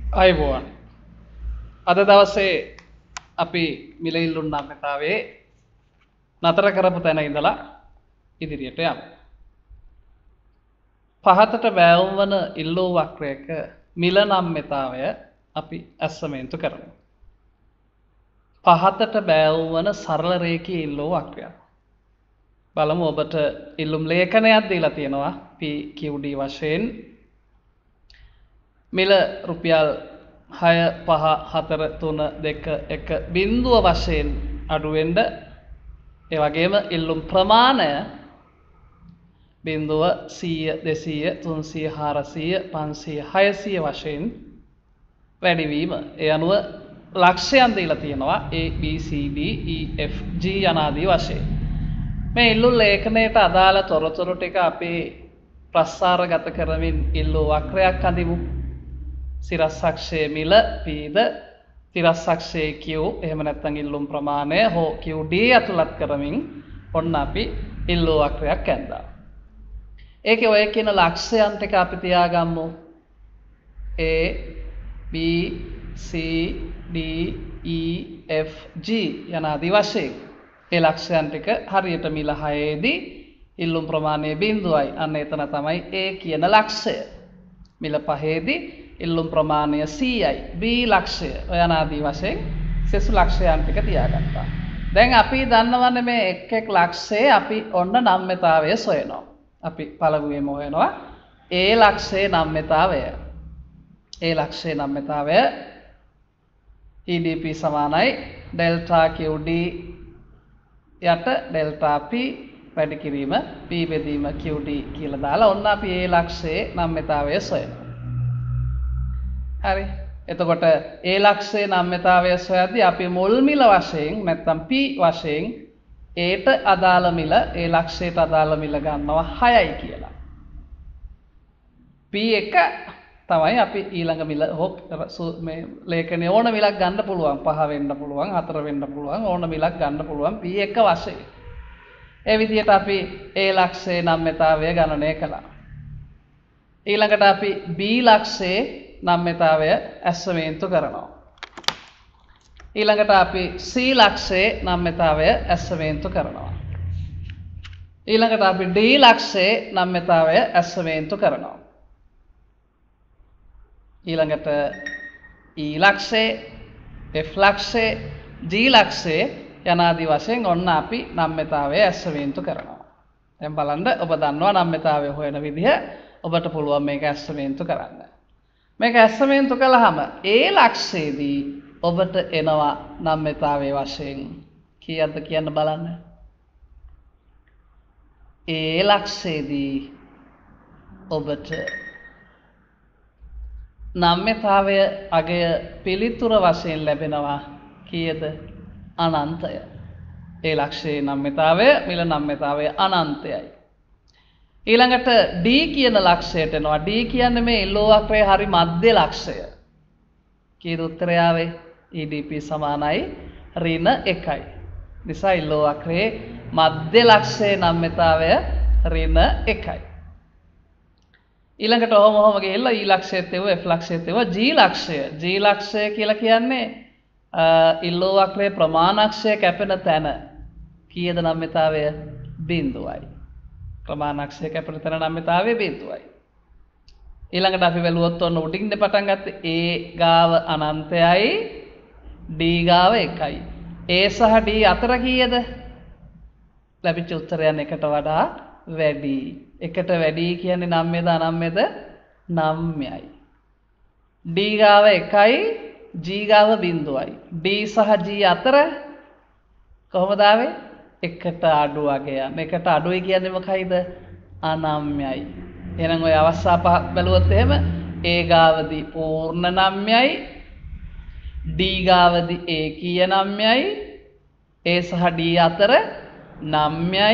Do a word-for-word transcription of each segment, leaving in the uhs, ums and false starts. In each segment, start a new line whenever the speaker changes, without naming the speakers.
අයිබෝවන් අද දවසේ අපි මිලයිල්ලුන් නම්‍යතාවේ නතර කරපු තැන ඉඳලා ඉදිරියට යමු. පහතට බෑවුම් වන ඉල්ලූ වක්‍රයක මිල නම්‍යතාවය අපි ඇස්සමේන්තු කරමු. පහතට බෑවුම් වන සරල රේඛීය ඉල්ලූ වක්‍රයක්. බලමු ඔබට ඉල්ලුම් ලේඛනයක් දීලා තියෙනවා P Q D වශයෙන්. මිල රුපියල් හය පහ හතර තුන දෙක එක බිංදුව වශයෙන් අඩු වෙන්න ඒ වගේම ඉල්ලුම් ප්‍රමාණය බිංදුව සීය දෙසීය තුන්සීය හාරසීය පන්සීය හයසීය වශයෙන් වැඩි වීම. ඒ අනුව ලක්ෂයන් දීලා තියෙනවා A B C D E F G යනාදී වශයෙන්. මේ ඉල්ලුම් ලේඛනයට අදාළ තොරතුරු ටික අපේ ප්‍රසාරගත කරමින් ඉල්ලූ වක්‍රයක් අඳිමු. සිරස්සක්ෂයේ මිල P ද තිරස්සක්ෂයේ Q එහෙම නැත්නම් ඉල්ලුම් ප්‍රමාණය හෝ Q D ඇතුළත් කරමින් ඔන්න අපි ඉල්ලූ වක්‍රයක් ඇඳා. ඒකේ ඔය කියන ලක්ෂයන් ටික අපි තියාගමු. A B C D E F G යනාදී වශයෙන්. ඒ ලක්ෂයන් ටික හරියට මිල හයේදී ඉල්ලුම් ප්‍රමාණය බිංදුවයි. අන්න එතන තමයි A කියන ලක්ෂය. මිල පහේදී ඉල්ලුම් ප්‍රමාණය සීයයි B ලක්ෂය ඔය අනාදී වශයෙන් සෙසු ලක්ෂයන් ටික තියාගත්තා. දැන් අපි දන්නවනේ මේ එක් එක් ලක්ෂයේ අපි ඔන්න නම්‍යතාවය සොයනවා. අපි පළමුවෙන්ම හොයනවා A ලක්ෂයේ නම්‍යතාවය. A ලක්ෂයේ නම්‍යතාවය E D P සමානයි ඩෙල්ටා Q D යට ඩෙල්ටා P වැඩි කිරීම P බෙදීම Q D කියලා දාලා ඔන්න අපි A ලක්ෂයේ නම්‍යතාවය සොයනවා. හරි. එතකොට A ලක්ෂයේ නම්‍යතාවය සොයද්දී අපි මුල් මිල වශයෙන් නැත්නම් P වශයෙන් Aට අදාළ මිල A ලක්ෂයට අදාළ මිල ගන්නවා හයයි කියලා. P එක තමයි අපි ඊළඟ මිල හොප් මේ ලේඛනයේ ඕන මිලක් ගන්න පුළුවන්. පහ වෙන්න පුළුවන්, හතර වෙන්න පුළුවන්, ඕන මිලක් ගන්න පුළුවන් P එක වශයෙන්. ඒ විදිහට අපි A ලක්ෂයේ නම්‍යතාවය ගණනය කළා. ඊළඟට අපි B ලක්ෂයේ නම්‍යතාවය ඇස්සමේන්තු කරනවා. ඊළඟට අපි C ලක්ෂයේ නම්‍යතාවය ඇස්සමේන්තු කරනවා. ඊළඟට අපි D ලක්ෂයේ නම්‍යතාවය ඇස්සමේන්තු කරනවා. ඊළඟට E ලක්ෂයේ F ලක්ෂයේ G ලක්ෂයේ යනාදී වශයෙන් ඔන්න අපි නම්‍යතාවය ඇස්සමේන්තු කරනවා. දැන් බලන්න ඔබ දන්නවා නම්‍යතාවය හොයන විදිහ. ඔබට පුළුවන් මේක ඇස්සමේන්තු කරන්න. මේක ඇස්සමේන්තු කළාම A ලක්ෂයේදී ඔබට එනවා නම්‍යතාවයේ වශයෙන් කීයක්ද කියන්න බලන්න. A ලක්ෂයේදී ඔබට නම්‍යතාවය අගය පිළිතුර වශයෙන් ලැබෙනවා කීයද? අනන්තය. A ලක්ෂයේ නම්‍යතාවය මිල නම්‍යතාවය අනන්තයයි. ඊළඟට D කියන ලක්ෂයට එනවා. D කියන්නේ මේ ඉල්ලූ වක්‍රයේ හරි මධ්‍ය ලක්ෂය. කීයද උත්තරය ආවේ? E D P සමානයි ඍණ එකයි. නිසා ඉල්ලූ වක්‍රයේ මධ්‍ය ලක්ෂයේ නම්‍යතාවය ඍණ එකයි. ඊළඟට ඔහොම ඔහොම ගිහිල්ලා E ලක්ෂයේත් එව F ලක්ෂයේත් එව G ලක්ෂය. G ලක්ෂය කියලා කියන්නේ ඉල්ලූ වක්‍රයේ ප්‍රමාණාක්ෂය කැපෙන තැන. කීයද නම්‍යතාවය? බිංදුවයි. ප්‍රමාණාක්ෂය කැපෙන තැන නම්‍යතාවය බිංදුවයි. ඊළඟට අපි බැලුවොත් ඔන්න උඩින් පටන් ගත්තේ A ගාව අනන්තයයි D ගාව එකයි. A සහ D අතර කීයද? ලැබිච්ච උත්තරයන් එකට වඩා වැඩි. එකට වැඩි කියන්නේ නම්යද අනම්යද? නම්යයි. D ගාව එකයි G ගාව බිංදුවයි. D සහ G අතර කොහොමද ආවේ? එකට අඩු වගයක්. එකට අඩුයි කියන්නේ මොකයිද? අනම්යයි. එහෙනම් ඔය අවස්ථා පහ බැලුවොත් එහෙම A ගාවදී පූර්ණ නම්යයි, D ගාවදී ඒකීය නම්යයි, A සහ D අතර නම්යයි,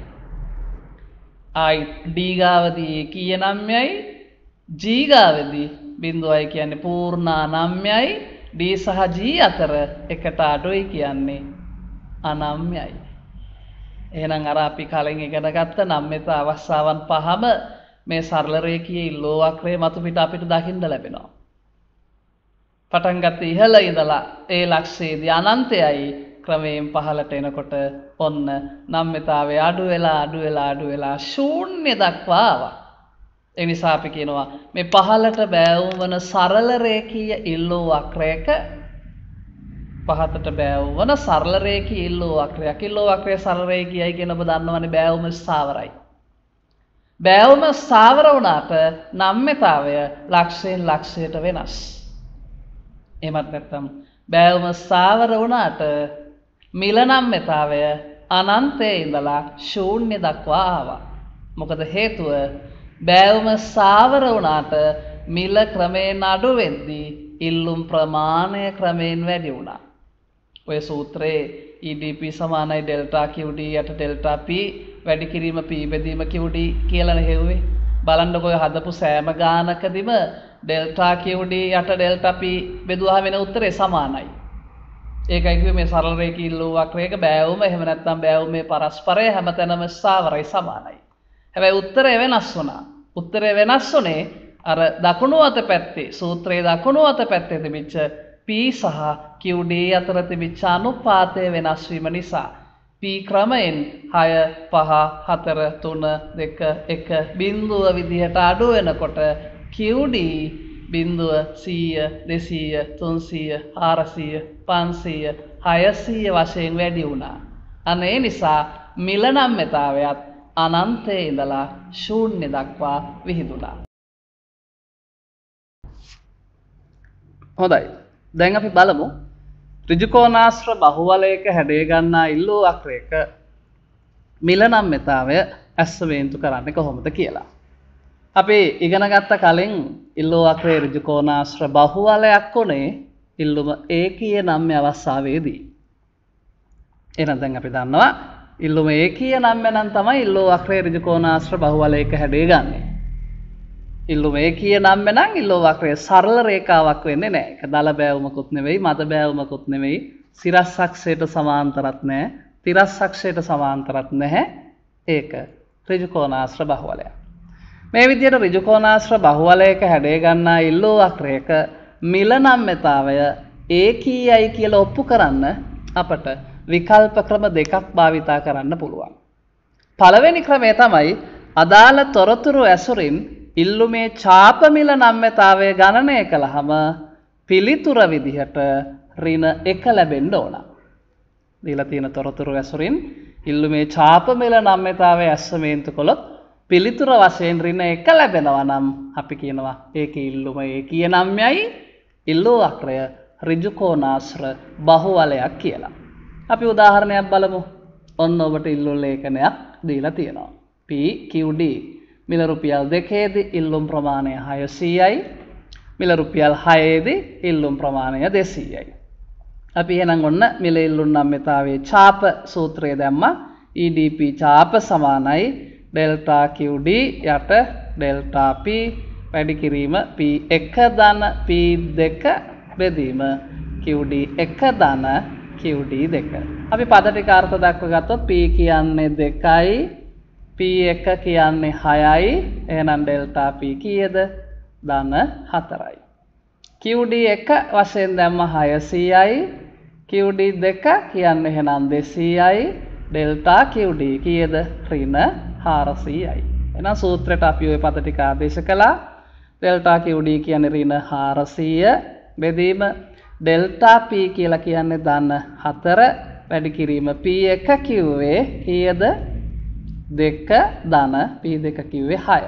I D ගාවදී ඒකීය නම්යයි, G ගාවදී බිංදුවයි කියන්නේ පූර්ණ අනම්යයි, D සහ G අතර එකට අඩුයි කියන්නේ අනම්යයි. එහෙනම් අර අපි කලින් ඉගෙන ගත්ත නම්‍යතා අවස්ථාවන් පහම මේ සරල රේඛීය ඉල්ලෝ වක්‍රයේ මතු පිට අපිට දකින්න ලැබෙනවා. පටන් ගත්ත ඉහළ ඉඳලා ඒ ලක්ෂයේදී අනන්තයයි ක්‍රමයෙන් පහළට එනකොට ඔන්න නම්‍යතාවය අඩු වෙලා අඩු වෙලා අඩු වෙලා ශූන්‍ය දක්වා ආවා. ඒ නිසා අපි කියනවා මේ පහළට බෑවුම් වන සරල රේඛීය ඉල්ලූ වක්‍රයක පහතට බෑවුම් වන සරල රේඛීය ඉල්ලූ වක්‍රයක්. ඉල්ලූ වක්‍රය සරල රේඛීයයි කියන ඔබ දන්නවනේ බෑවුම ස්ථාවරයි. බෑවුම ස්ථාවර වුණාට නම්‍යතාවය ලක්ෂයෙන් ලක්ෂයට වෙනස්. එහෙමත් නැත්නම් බෑවුම ස්ථාවර වුණාට මිල නම්‍යතාවය අනන්තයේ ඉඳලා ශූන්‍ය දක්වා ආවා. මොකද හේතුව බෑවුම ස්ථාවර වුණාට මිල ක්‍රමයෙන් අඩු වෙද්දී ඉල්ලුම් ප්‍රමාණය ක්‍රමයෙන් වැඩි වුණා. ඔය සූත්‍රයේ E D P සමානයි ඩෙල්ටා Q D යට ඩෙල්ටා P වැඩි කිරීම P බෙදීම Q D කියලා නෙහෙව්වේ. බලන්නකො ඔය හදපු සෑම ගානකදීම ඩෙල්ටා Q D යට ඩෙල්ටා P බෙදුවා වෙන උත්තරේ සමානයි. ඒකයි කිව්වේ මේ සරල රේඛීය ඉල්ලූ වක්‍රයක බෑවුම එහෙම නැත්නම් බෑවුමේ පරස්පරය හැමතැනම ස්ථාවරයි සමානයි. හැබැයි උත්තරය වෙනස් වුණා. උත්තරය වෙනස් වුණේ අර දකුණු අත පැත්තේ සූත්‍රයේ දකුණු අත පැත්තේ තිබිච්ච P සහ Q D අතර තිබිච්ච අනුපාතය වෙනස් වීම නිසා P ක්‍රමයෙන් හය පහ හතර තුන දෙක එක බිංදුව විදිහට අඩු වෙනකොට Q D බිංදුව සීය දෙසීය තුන්සීය හාරසීය පන්සීය හයසීය වශයෙන් වැඩි වුණා. අන්න ඒ නිසා මිල නම්‍යතාවයත් අනන්තයේ ඉඳලා ශූන්‍ය දක්වා විහිදුණා. හොඳයි. දැන් අපි බලමු ඍජුකෝණාශ්‍ර බහුවලයක හැඩය ගන්නා ඉල්ලූ වක්‍රයක මිල නම්‍යතාවය ඇස්සමේන්තු කරන්නේ කොහොමද කියලා. අපි ඉගෙන ගත්ත කලින් ඉල්ලූ වක්‍රයේ ඍජුකෝණාශ්‍ර බහුවලයක් උනේ ඉල්ලුම ඒකීය නම්‍ය අවස්ථාවේදී. එහෙනම් දැන් අපි දන්නවා ඉල්ලුම ඒකීය නම්ය නම් තමයි ඉල්ලූ වක්‍රයේ ඍජුකෝණාශ්‍ර බහුවලයක හැඩය ගන්නෙ. ඉල්ලුම ඒකීය නම්ය නම් ඉල්ලූ වක්‍රය සරල රේඛාවක් වෙන්නේ නැහැ. ඒක දල බෑවුමකුත් නෙවෙයි, මද බෑවුමකුත් නෙවෙයි, සිරස් අක්ෂයට සමාන්තරත් නැහැ, තිරස් අක්ෂයට සමාන්තරත් නැහැ. ඒක ඍජුකෝණාශ්‍ර බහුවලයක්. මේ විදිහට ඍජුකෝණාශ්‍ර බහුවලයක හැඩය ගන්නා ඉල්ලූ වක්‍රයක මිල නම්‍යතාවය ඒකීයයි කියලා ඔප්පු කරන්න අපට විකල්ප ක්‍රම දෙකක් භාවිතා කරන්න පුළුවන්. පළවෙනි ක්‍රමය තමයි අදාළ තොරතුරු ඇසුරින් ඉල්ලුමේ ඡාප මිල නම්‍යතාවය ගණනය කළාම පිළිතුර විදිහට ඍණ එක ලැබෙන්න ඕන. දීලා තියෙන තොරතුරු ඇසුරින් ඉල්ලුමේ ඡාප මිල නම්‍යතාවය ඇස්සමේන්තු කළොත් පිළිතුර වශයෙන් ඍණ එක ලැබෙනවා නම් අපි කියනවා ඒකේ ඉල්ලුම ඒකීය නම්යයි ඉල්ලූ වක්‍රය ඍජුකෝණාශ්‍ර බහුවලයක් කියලා. අපි උදාහරණයක් බලමු. ඔන්න ඔබට ඉල්ලුම් ලේඛනයක් දීලා තියෙනවා. P Q D මිල රුපියල් දෙකේදී ඉල්ලුම් ප්‍රමාණය හයසීයයි. මිල රුපියල් හයේදී ඉල්ලුම් ප්‍රමාණය දෙසීයයි. අපි එහෙනම් ඔන්න මිල ඉල්ලුම් නම්‍යතාවයේ ඡාප සූත්‍රය දැම්මා. E D P ඡාප සමානයි ඩෙල්ටා Q D යට ඩෙල්ටා P වැඩි කිරීම P එක ධන P දෙක බෙදීම Q D එක ධන Q D දෙක. අපි පද ටික අර්ථ දක්ව ගත්තොත් P කියන්නේ දෙකයි, P එක කියන්නේ හයයි, එහෙනම් ඩෙල්ටා P කීයද? ධන හතරයි. Q D එක වශයෙන් දැම්ම හයසීයයි, Q D දෙක කියන්නේ එහෙනම් දෙසීයයි, ඩෙල්ටා Q D කීයද? ඍණ හාරසීයයි. එහෙනම් සූත්‍රයට අපි ওই පද ටික ආදේශ කළා. ඩෙල්ටා Q D කියන්නේ ඍණ හාරසීය බෙදීම ඩෙල්ටා P කියලා කියන්නේ ධන හතර වැඩි කිරීම P එක කිව්වේ කීයද? දෙක ධන P දෙක කිව්වේ හය.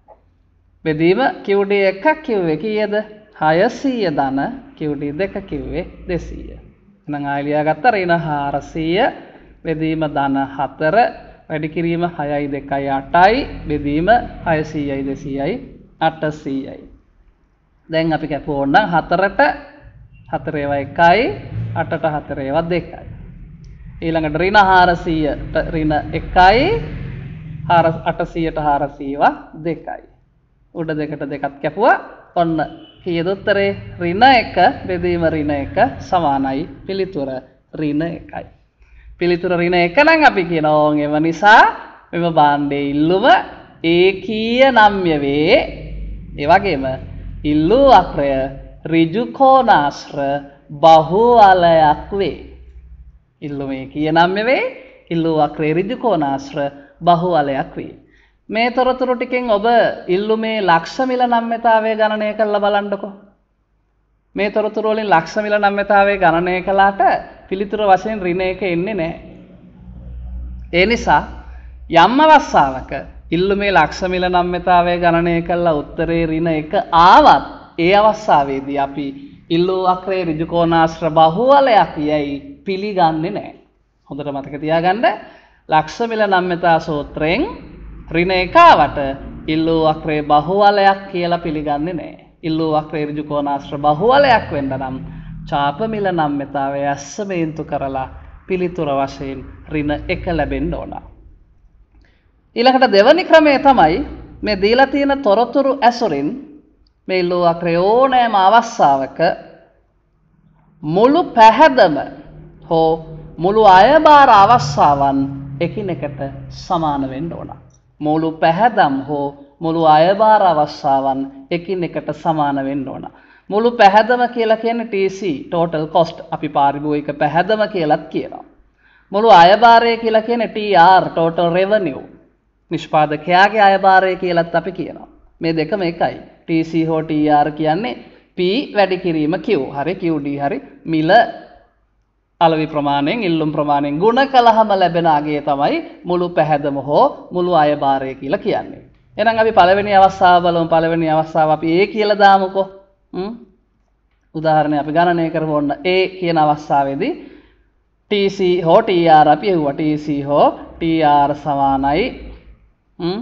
බෙදීම Q D එක කිව්වේ කීයද? හයසීය ධන Q D දෙක කිව්වේ දෙසීය. එහෙනම් ආයෙ ලියාගත්ත ඍණ හාරසීය බෙදීම ධන හතර වැඩි කිරීම හයයි දෙකයි අටයි බෙදීම හයසීයයි දෙසීයයි අටසීයයි. දැන් අපි කැපුවොත් නම් හතරට හතර ඒවා එකයි අටට හතර ඒවා දෙකයි. ඊළඟට ඍණ හාරසීයට ඍණ එකයි අටසීයට හාරසීයව දෙකයි. උඩ දෙකට දෙකක් කැපුවා. ඔන්න කීයද උත්තරේ? ඍණ එක බෙදීම ඍණ එක සමානයි පිළිතුර ඍණ එකයි. පිළිතුර ඍණ එක නම් අපි කියනවා ඒව නිසා මෙම භාණ්ඩයේ ඉල්ලුම ඒකීය නම්ය වේ. ඒ වගේම ඉල්ලූ වක්‍රය ඍජු කෝණාශ්‍ර බහුවලයක් වේ. ඉල්ලුමේ කියනම් වේ ඉල්ලු වක්‍රයේ ඍජු කෝණාශ්‍ර බහුවලයක් වේ. මේ තොරතුරු ටිකෙන් ඔබ ඉල්ලුමේ ලක්ෂ මිල නම්‍යතාවය ගණනය කරලා බලන්නකෝ. මේ තොරතුරු වලින් ලක්ෂ මිල නම්‍යතාවය ගණනය කළාට පිළිතුර වශයෙන් ඍණ එක එන්නේ නැහැ. ඒ නිසා යම් අවස්ථාවක ඉල්ලුමේ ලක්ෂ මිල නම්‍යතාවය ගණනය කළා උත්තරේ ඍණ එක ආවත් ඒ අවස්ථාවේදී අපි ඉල්ලු වක්‍රයේ ඍජු කෝණාශ්‍ර බහුවලයක් යයි පිළිගන්නේ නැහැ. හොඳට මතක තියාගන්න ලක්ෂ මිල නම්‍යතා සූත්‍රයෙන් ඍණ එක ආවට ඉල්ලු වක්‍රයේ බහුවලයක් කියලා පිළිගන්නේ නැහැ. ඉල්ලු වක්‍රයේ ඍජු කෝණාශ්‍ර බහුවලයක් වෙන්න නම් ඡාප මිල නම්‍යතාවය ඇස්සමේන්තු කරලා පිළිතුර වශයෙන් ඍණ එක ලැබෙන්න ඕන. ඊළඟට දෙවැනි ක්‍රමය තමයි මේ දීලා තියෙන තොරතුරු ඇසුරින් මේ ඉල්ලු වක්‍රයේ ඕනෑම අවස්ථාවක මුළු පැහැදම හෝ මුළු අයබාර අවස්ථාවන් එකිනෙකට සමාන වෙන්න ඕන. මුළු පැහැදම් හෝ මුළු අයබාර අවස්ථාවන් එකිනෙකට සමාන වෙන්න ඕන. මුළු පැහැදම කියලා කියන්නේ T C total cost අපි පාරිභෝගික පැහැදම කියලාත් කියනවා. මුළු අයබාරය කියලා කියන්නේ T R total revenue නිෂ්පාදකයාගේ අයබාරය කියලාත් අපි කියනවා. මේ දෙකම එකයි. T C හෝ T R කියන්නේ P වැඩි කිරීම Q හරි Q D හරි මිල අලෙවි ප්‍රමාණයෙන් ඉල්ලුම් ප්‍රමාණයෙන් ගුණ කළාම ලැබෙන අගය තමයි මුළු පැහැදම හෝ මුළු අයබාරය කියලා කියන්නේ. එහෙනම් අපි පළවෙනි අවස්ථාව බලමු. පළවෙනි අවස්ථාව අපි A කියලා දාමුකෝ. හ්ම්. උදාහරණයක් අපි ගණනය කරමු. ඔන්න A කියන අවස්ථාවේදී T C හෝ T R අපි එවුවා. T C හෝ T R සමානයි හ්ම්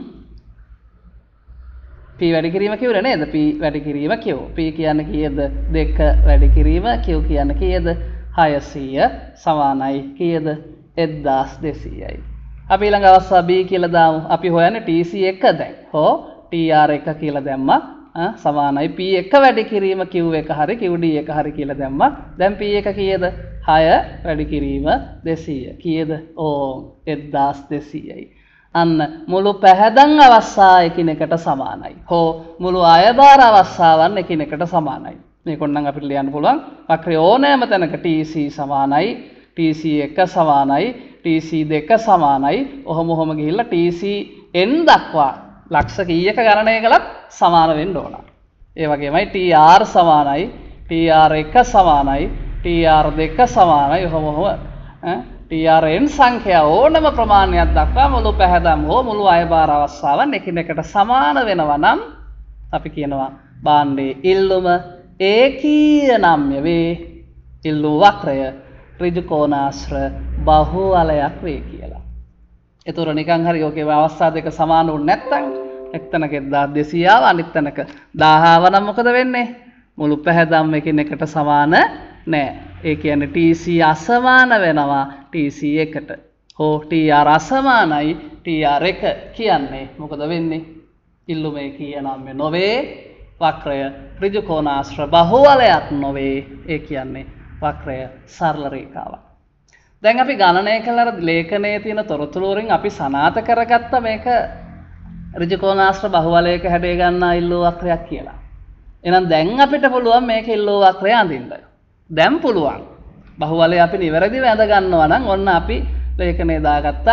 P වැඩි කිරීම කිව්වේ නේද? P වැඩි කිරීම Q. P කියන්නේ කීයද? දෙක වැඩි කිරීම Q කියන්නේ කීයද? හයසීය සමානයි කීයද? එක්දාස් දෙසීයයි. අපි ඊළඟ අවස්ථාව B කියලා දාමු. අපි හොයන්නේ T C එක දැන්. හෝ T R එක කියලා දැම්මා. සමානයි P එක වැඩි කිරීම Q එක හරි Q D එක හරි කියලා දැම්මා. දැන් P එක කීයද? හය වැඩි කිරීම දෙසීය. කීයද? ඕ එක්දාස් දෙසීයයි. අන්න මුළු පැහැදන් අවස්ථා එකිනෙකට සමානයි. හෝ මුළු අයබාර අවස්ථාවන් එකිනෙකට සමානයි. මේක ඔන්නම් අපිට ලියන්න පුළුවන්. වක්‍රය ඕනෑම තැනක T C සමානයි, T C එක සමානයි, T C දෙක සමානයි. ඔහොම ඔහොම ගිහිල්ලා T C n දක්වා ලක්ෂ කීයක ගණනය කළත් සමාන වෙන්න ඕන. ඒ වගේමයි T R සමානයි, T R එක සමානයි, T R දෙක සමානයි. ඔහොම ඔහොම ඈ T R n සංඛ්‍යා ඕනම ප්‍රමාණයක් දක්වා මුළු පැහැදම් හෝ මුළු අයබාර අවස්ථාවන් එකිනෙකට සමාන වෙනවා නම් අපි කියනවා භාණ්ඩයේ ඉල්ලුම ඒකීය නම්‍ය වේ. ඉල්ලු වක්‍රය ඍජු කෝණාශ්‍ර බහුවලයක් වේ කියලා. ඒතොර නිකන් හරි ඔකේ අවස්ථා දෙක සමාන වුනේ නැත්නම් එක්තැනක එක්දාස් දෙසීය ආව අනිත් තැනක දහය ආව නම් මොකද වෙන්නේ? මුළු පැහැදම් එකිනෙකට සමාන නෑ. ඒ කියන්නේ T C අසමාන වෙනවා T C එකට. හෝ T R අසමානයි T R එක කියන්නේ මොකද වෙන්නේ? ඉල්ලුමේ කියනම නොවේ. වක්‍රය ඍජු කෝණාශ්‍ර බහුවලයක් නොවේ. ඒ කියන්නේ වක්‍රය සරල රේඛාවක්. දැන් අපි ගණනය කළ ලේඛනයේ තියෙන තොරතුරු වලින් අපි සනාථ කරගත්ත මේක ඍජු කෝණාශ්‍ර බහුවලයක හැඩය ගන්නා ඉල්ලු වක්‍රයක් කියලා. එහෙනම් දැන් අපිට පුළුවන් මේක ඉල්ලු වක්‍රය අඳින්න. දැන් පුළුවන්. බහුවලය අපි නිවැරදිව ඇඳ ගන්නවා නම් ඔන්න අපි ලේඛනයේ දාගත්තා.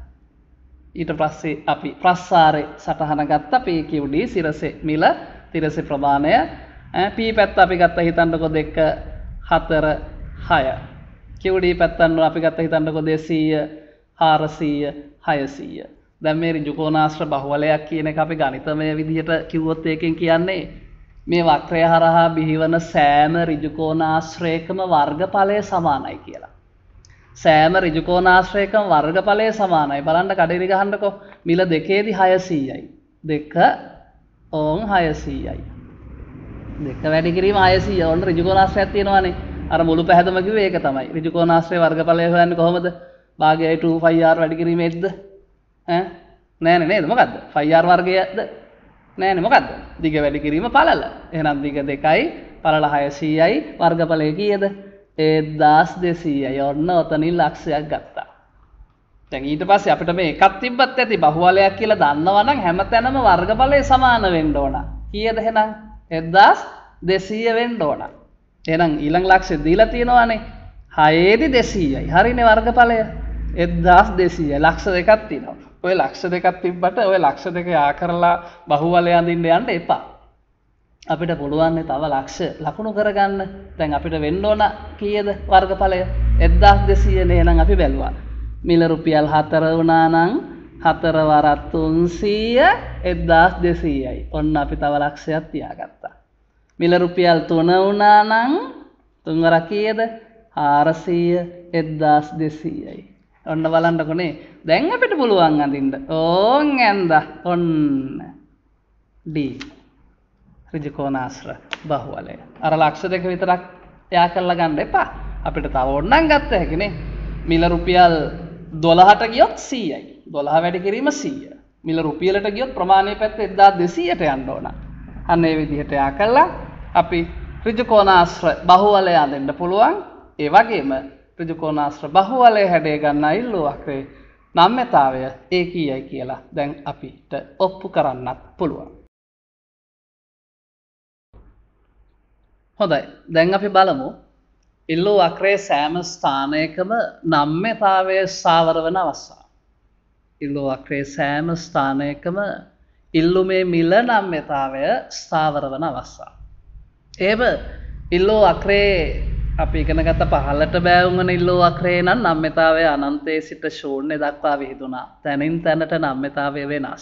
ඊට පස්සේ අපි ප්‍රස්සාරේ සටහන ගත්තා. P Q D සිරසේ මිල තිරසේ ප්‍රමාණය P පැත්ත අපි ගත්ත හිතන්නකෝ දෙක හතර හය. Q D පැත්තන් අපි ගත්ත හිතන්නකෝ දෙසීය හාරසීය හයසීය. දැන් මේ ඍජු කෝණාශ්‍ර බහුවලයක් කියන එක අපි ගණිතමය විදිහට කිව්වොත් ඒකෙන් කියන්නේ මේ වක්‍රය හරහා බිහිවන සෑම ඍජු කෝණාශ්‍රයකම වර්ගඵලය සමානයි කියලා. සෑම ඍජු කෝණාශ්‍රයකම වර්ගඵලය සමානයි. බලන්න කඩේරි ගහන්නකෝ. මිල දෙකේදී හයසීයයි. දෙක ඕන් හයසීයයි. දෙක වැඩි කිරීම හයසීය. ඔන්න ඍජු කෝණාශ්‍රයක් තියෙනවානේ. අර මුළු පැහැදම කිව්වේ ඒක තමයි. ඍජු කෝණාශ්‍රයේ වර්ගඵලය හොයන්නේ කොහොමද? භාගයයි two pi r වැඩි කිරීමේද්ද? ඈ නෑනේ නේද? මොකද්ද? pi r වර්ගයද? නෑනේ මොකද්ද? දිග වැඩි කිරීම පළල. එහෙනම් දිග දෙකයි පළල හයසීයයි වර්ගඵලය කීයද? එක්දාස් දෙසීයයි. ඔන්න ඔතනින් ලක්ෂයක් ගත්තා. දැන් ඊට පස්සේ අපිට මේ එකක් තිබ්බත් ඇති බහුවලයක් කියලා දන්නවා නම් හැමතැනම වර්ගඵලය සමාන වෙන්න ඕන. කීයද එහෙනම්? එක්දාස් දෙසීය වෙන්න ඕන. එහෙනම් ඊළඟ ලක්ෂය දීලා තියෙනවානේ. හයේදි දෙසීයයි. හරිනේ වර්ගඵලය. එක්දාස් දෙසීයයි. ලක්ෂ දෙකක් තියෙනවා. ඔය ලක්ෂ දෙකක් තිබ්බට ඔය ලක්ෂ දෙක යා කරලා බහුවලය අඳින්න යන්න එපා. අපිට පුළුවන් තව ලක්ෂ ලකුණු කරගන්න. දැන් අපිට වෙන්න ඕන කීයද වර්ගඵලය? එක්දාස් දෙසීය නේ. එහෙනම් අපි බැලුවා. මිල රුපියල් හතර වුණා නම් හතර වරක් තුන්සීය එක්දාස් දෙසීයයි. ඔන්න අපි තව ලක්ෂයක් තියාගත්තා. මිල රුපියල් තුන වුණා නම් තුන් වරක් කීයද? හාරසීය එක්දාස් දෙසීයයි. ඔන්න බලන්නකොනේ. දැන් අපිට පුළුවන් අඳින්න. ඕන් ඇන්දා. ඔන්න D ඍජුකෝණාශ්‍ර බහුවලය. අර ලක්ෂ දෙක විතරක් යා කරලා ගන්න එපා. අපිට තව ඕනනම් ගත්ත හැකිනේ. මිල රුපියල් දොළහට ගියොත් සීයයි. දොළහ වැඩි කිරීම සීය. මිල රුපියලට ගියොත් ප්‍රමාණය පැත්ත එක්දාස් දෙසීයට යන්න ඕන. අන්න ඒ විදිහට යා කළා අපි ඍජුකෝණාශ්‍ර බහුවලය අඳින්න පුළුවන්. ඒ වගේම ඍජුකෝණාශ්‍ර බහුවලය හැඩය ගන්න ඉල්ලුව වක්‍රේ නම්‍යතාවය ඒකීයයි කියලා දැන් අපිට ඔප්පු කරන්නත් පුළුවන්. හොඳයි. දැන් අපි බලමු ඉල්ලුව වක්‍රයේ සෑම ස්ථානයකම නම්‍යතාවය ස්ථාවර වන අවස්ථාව. ඉල්ලුව වක්‍රයේ සෑම ස්ථානයකම ඉල්ලුමේ මිල නම්‍යතාවය ස්ථාවර වන අවස්ථාව. එහෙම ඉල්ලුව වක්‍රයේ අපි ඉගෙන ගත්ත පහළට බෑවුම් වන ඉල්ලුව වක්‍රයේ නම් නම්‍යතාවය අනන්තයේ සිට ශූන්‍ය දක්වා විහිදුණා. තැනින් තැනට නම්‍යතාවය වෙනස්.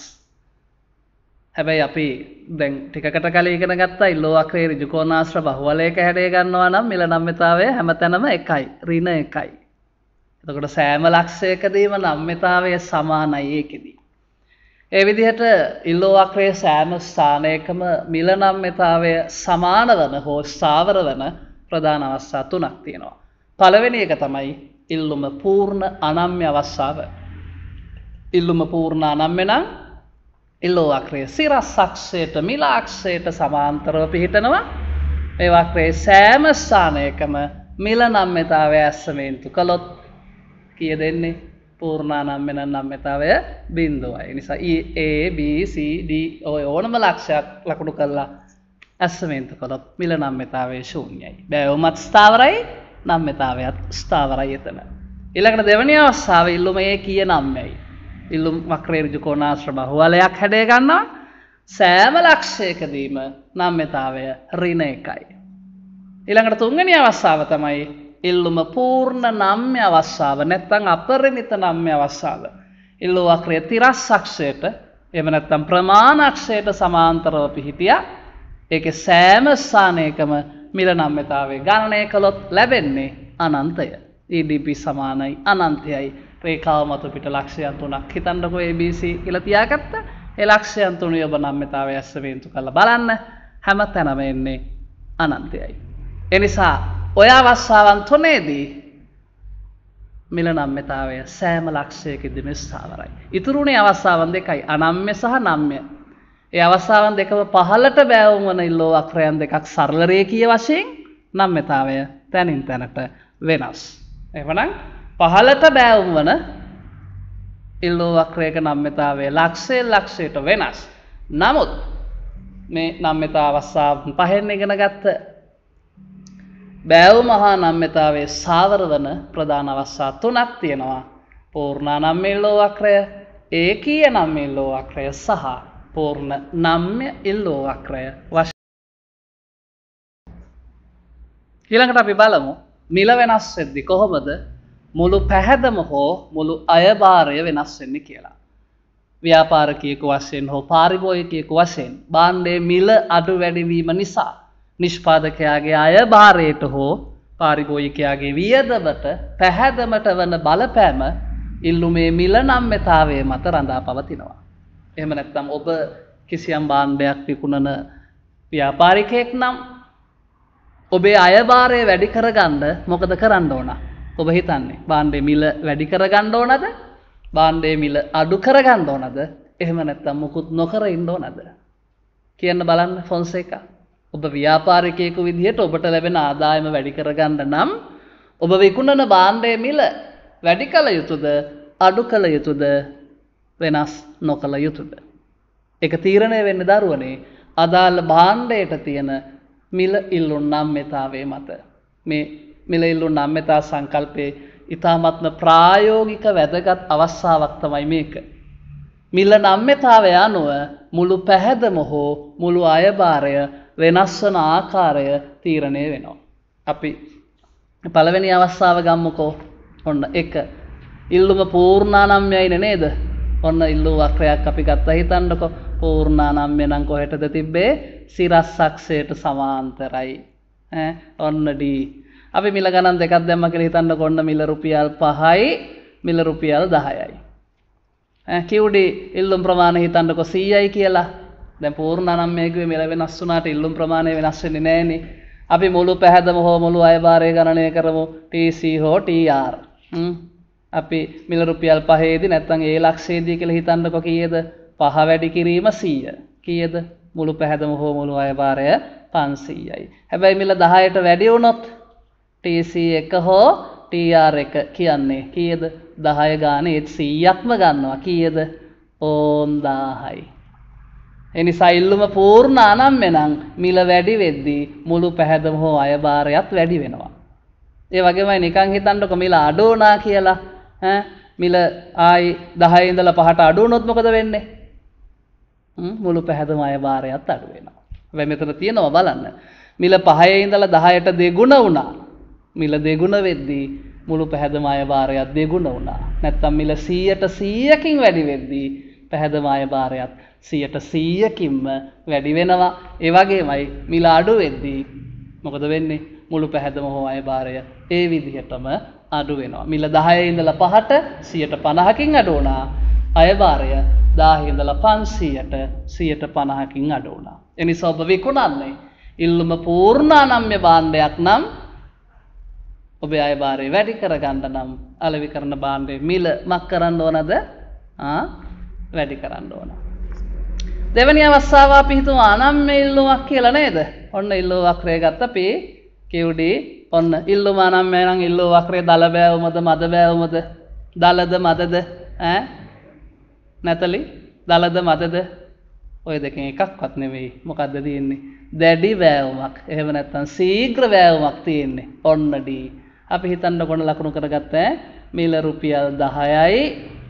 හැබැයි අපි දැන් ටිකකට කලින් ඉගෙන ගත්තා ඉල්ලුව වක්‍රයේ ඍජුකෝණාශ්‍ර බහුවලයක හැඩය ගන්නවා නම් මිල නම්‍යතාවය හැමතැනම එකයි. ඍණ එකයි. එතකොට සෑම ලක්ෂයකදීම නම්‍යතාවය සමානයි ඒකෙදී. ඒ විදිහට ඉල්ලුව වක්‍රයේ සෑම ස්ථානයකම මිල නම්‍යතාවය සමාන වන හෝ ස්ථාවර වන ප්‍රධාන අවස්ථා තුනක් තියෙනවා. පළවෙනි එක තමයි ඉල්ලුම පූර්ණ අනම්‍ය අවස්ථාව. ඉල්ලුම පූර්ණ අනම්‍ය නම් ඉල්ලුව වක්‍රයේ සිරස් අක්ෂයට මිල අක්ෂයට සමාන්තරව පිහිටනවා. මේ වක්‍රයේ සෑම ස්ථානයකම මිල නම්‍යතාවය ඇස්සමේන්තු කළොත් කීය දෙන්නේ? පූර්ණ අනම්‍ය නම් නම්‍යතාවය බිංදුවයි. ඒ නිසා A B C D ඔය ඕනම ලක්ෂයක් ලකුණු කළා ඇස්සමේන්තු කළොත් මිල නම්‍යතාවය ශූන්‍යයි. බෑවුමත් ස්ථාවරයි නම්‍යතාවයත් ස්ථාවරයි එතන. ඊළඟට දෙවෙනි අවස්ථාව ඉල්ලුම ඒකීය නම්‍යයි. ඉල්ලුම් වක්‍රයේ ඍජුකෝණාශ්‍ර බහුවලයක් හැඩය ගන්නවා. සෑම ලක්ෂයකදීම නම්‍යතාවය ඍණ එකයි. ඊළඟට තුන්වෙනි අවස්ථාව තමයි ඉල්ලුම පූර්ණ නම්‍ය අවස්ථාව නැත්නම් අපරිමිත නම්‍ය අවස්ථාව. ඉල්ලුව වක්‍රයේ තිරස් අක්ෂයට එහෙම නැත්නම් ප්‍රමාණ අක්ෂයට සමාන්තරව පිහිටියා. ඒකේ සෑම ස්ථානයකම මිල නම්‍යතාවය ගණනය කළොත් ලැබෙන්නේ අනන්තය. E D P සමානයි අනන්තයයි. රේඛාව මත පිට ලක්ෂයන් තුනක් හිතන්නකෝ A B C කියලා තියාගත්තා. ඒ ලක්ෂයන් තුනේ ඔබ නම්‍යතාවය ඇස්සමේන්තු කරලා බලන්න හැම තැනම එන්නේ අනන්තයයි. ඒ නිසා ඔය අවස්ථාවන් තුනේදී මිල නම්‍යතාවය සෑම ලක්ෂයකදීම ස්ථාවරයි. ඉතුරුනේ අවස්ථාවන් දෙකයි අනම්‍ය සහ නම්‍ය. ඒ අවස්ථාවන් දෙකම පහළට බෑවුම් වන ඉල්ලුව වක්‍රයන් දෙකක් සරල රේඛීය වශයෙන් නම්‍යතාවය තැනින් තැනට වෙනස්. එහෙනම් පහළට බෑවුම් වන ඉල්ලුව වක්‍රයක නම්‍යතාවය ලක්ෂයෙන් ලක්ෂයට වෙනස්. නමුත් මේ නම්‍යතා අවස්ථා පහෙන් ඉගෙන ගත්ත බෑවුම හා නම්‍යතාවයේ සාවර වන ප්‍රධාන අවස්ථා තුනක් තියෙනවා. පූර්ණ අනම්‍ය ඉල්ලුව වක්‍රය, ඒකීය නම්‍ය ඉල්ලුව වක්‍රය සහ පූර්ණ නම්‍ය ඉල්ලුව වක්‍රය වශයෙන්. ඊළඟට අපි බලමු මිල වෙනස් වෙද්දී කොහොමද මුළු පැහැදම හෝ මුළු අයභාරය වෙනස් වෙන්නේ කියලා. ව්‍යාපාරිකයෙකු වශයෙන් හෝ පාරිභෝගිකයෙකු වශයෙන් භාණ්ඩයේ මිල අඩු වැඩි වීම නිසා නිෂ්පාදකයාගේ අයභාරයට හෝ පාරිභෝගිකයාගේ වියදමට පැහැදමට වන බලපෑම ඉල්ලුමේ මිල නම්‍යතාවයේ මත රඳා පවතිනවා. එහෙම නැත්නම් ඔබ කිසියම් භාණ්ඩයක් විකුණන ව්‍යාපාරිකයෙක් නම් ඔබේ අයභාරය වැඩි කරගන්න මොකද කරන්න ඕන? ඔබ හිතන්නේ භාණ්ඩයේ මිල වැඩි කරගන්න ඕනද? භාණ්ඩයේ මිල අඩු කරගන්න ඕනද? එහෙම නැත්නම් මුකුත් නොකර ඉන්න ඕනද? කියන්න බලන්න ෆොන්සේකා. ඔබ ව්‍යාපාරිකයෙකු විදිහට ඔබට ලැබෙන ආදායම වැඩි කරගන්න නම් ඔබ විකුණන භාණ්ඩයේ මිල වැඩි කළ යුතුද? අඩු කළ යුතුද? වෙනස් නොකළ යුතුද? ඒක තීරණය වෙන්නේ දරුවනේ අදාළ භාණ්ඩයට තියෙන මිල ඉල්ලුම් නම්‍යතාවයේ මත. මේ මිල ඉල්ලුම් නම්‍යතා සංකල්පයේ ඊ타ත්ම ප්‍රායෝගික වැදගත් අවස්ථාවක් තමයි මේක. මිල නම්‍යතාවය අනුව මුළු පැහැදම හෝ මුළු අයභාරය වෙනස් වන ආකාරය තීරණය වෙනවා. අපි පළවෙනි අවස්ථාව ගමුකෝ. ඔන්න එක. ඉල්ලුම පූර්ණානම්‍යයිනේ නේද? ඔන්න ඉල්ලුම් වක්‍රයක් අපි ගත්තා හිතන්නකෝ. පූර්ණානම්‍ය නම් කොහෙටද තිබ්බේ? සිරස් අක්ෂයට සමාන්තරයි. ඈ ඔන්න D. අපි මිල ගණන් දෙකක් දැම්ම කියලා හිතන්නකෝ. ඔන්න මිල රුපියල් පහයි, මිල රුපියල් දහයයි. ඈ Q D ඉල්ලුම් ප්‍රමාණය හිතන්නකෝ සීයයි කියලා. දැන් පූර්ණානම්‍ය කිව්වේ මිල වෙනස් වුණාට ඉල්ලුම් ප්‍රමාණය වෙනස් වෙන්නේ නැහනේ. අපි මුළු පැහැදම හෝ මුළු අයභාරය ගණනය කරමු. T C හෝ T R. හ්ම් අපි මිල රුපියල් පහේදී නැත්නම් ඒ ලක්ෂයේදී කියලා හිතන්නකෝ කීයද? පහ වැඩි කිරීම සීය. කීයද? මුළු පැහැදම හෝ මුළු අයභාරය පන්සීයයි. හැබැයි මිල දහයට වැඩි වුණොත් T C එක හෝ T R එක කියන්නේ කීයද? දහය ගානේ ඒත් සීයක්ම ගන්නවා. කීයද? ඕන් දහයයි. එනිසා ඉල්ලුම පූර්ණ අනම්‍ය නම් මිල වැඩි වෙද්දී මුළු පැහැදම හෝ අයභාරයත් වැඩි වෙනවා. ඒ වගේමයි නිකන් හිතන්නකො මිල අඩු වුණා කියලා. ඈ මිල ආයි දහයේ ඉඳලා පහට අඩු වුණොත් මොකද වෙන්නේ? හ්ම් මුළු පැහැදම අයභාරයත් අඩු වෙනවා. හැබැයි මෙතන තියෙනවා බලන්න. මිල පහේ ඉඳලා දහයට දෙගුණ වුණා. මිල දෙගුණ වෙද්දී මුළු පැහැදම අයභාරයත් දෙගුණ වුණා. නැත්තම් මිල සීයට සීයකින් වැඩි වෙද්දී පැහැදම අයභාරයත් සීයට සීයකින්ම වැඩි වෙනවා. ඒ වගේමයි මිල අඩු වෙද්දී මොකද වෙන්නේ? මුළු පැහැදම හෝ අයභාරය ඒ විදිහටම අඩු වෙනවා. මිල දහයේ ඉඳලා පහට සීයට පනහකින් අඩු වුණා. අයභාරය දහයේ ඉඳලා පන්සීයට සීයට පනහකින් අඩු වුණා. එනිසා ඔබ විකුණන්නේ ඉල්ලුම පූර්ණානම්‍ය භාණ්ඩයක් නම් ඔබේ අයභාරය වැඩි කරගන්න නම් අලෙවි කරන භාණ්ඩයේ මිල මක් කරන්න ඕනද? ආ වැඩි කරන්න ඕන. දෙවැනි අවස්ථාව අපි හිතමු අනම්‍ය ඉල්ලුමක් කියලා නේද? ඔන්න ඉල්ලුම වක්‍රය ගත්ත අපි Q D ඔන්න ඉල්ලුම අනම්‍ය නම් ඉල්ලුම වක්‍රයේ දල බෑවුමද මද බෑවුමද? දලද මදද? ඈ නැතලි දලද මදද? ඔය දෙකෙන් එකක්වත් නෙවෙයි. මොකද්ද තියෙන්නේ? දැඩි බෑවුමක්. එහෙම නැත්නම් ශීඝ්‍ර බෑවුමක් තියෙන්නේ. ඔන්න D. අපි හිතන්න කොන ලකුණු කරගත්ත මිල රුපියල් දහයයි